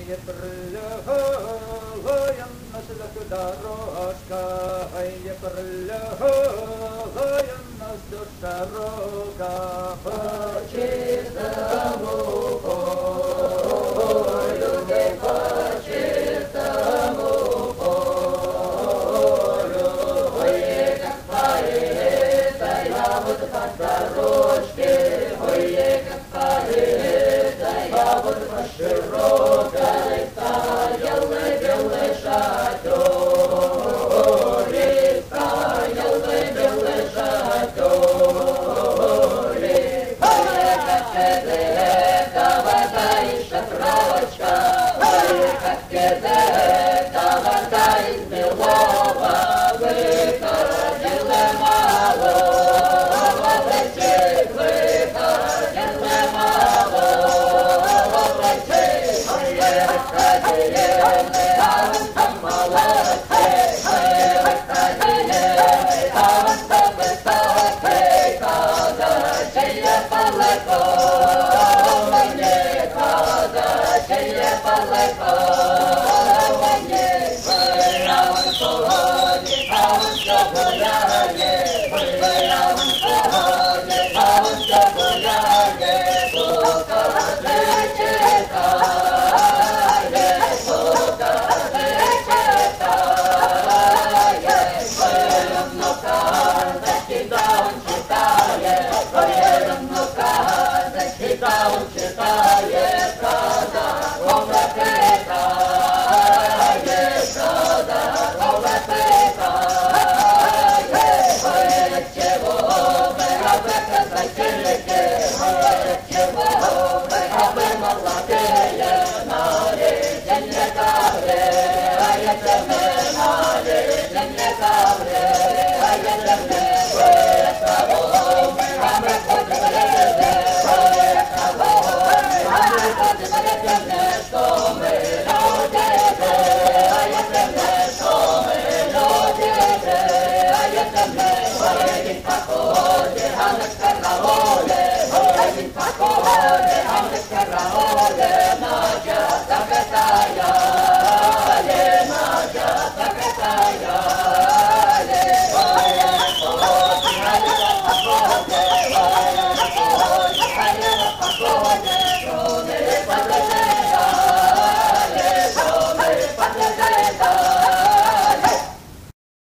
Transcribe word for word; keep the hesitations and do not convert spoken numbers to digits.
Прилягає на шлях дорожка, ой, прилягає нас душа широка, по чистому полю, по чистому полю, ой, как поэта, я вот по дорожке, ой, как поэта, я вот по широкой, стоял белый шатер, стоял белый шатер, как это вода из шатрочка, как это вода из белого, выходила мало, молодчик, выходила мало, молодчик, выходили, а он там молодчик, выходили, а он там высокий, казачье полотно, мне казачье полотно, мне а он ходит, а он все гуляет, а он ходит, а он все гуляет, сука зачитает, сука зачитает, ну-ка, зачита он читает, ну-ка, зачита он читает, когда он запитает, когда он запитает, от чего вы, а вы казачки, от чего вы, а вы молодые, нареченье ковре, а это мы нареченье ковре, а это мы, вы того, а мы ходим лезе, вы того, а мы ходим лезе, что мы люди, а это мы, что мы люди, а это мы, один походе, а на караоле, один походе, а на караоле.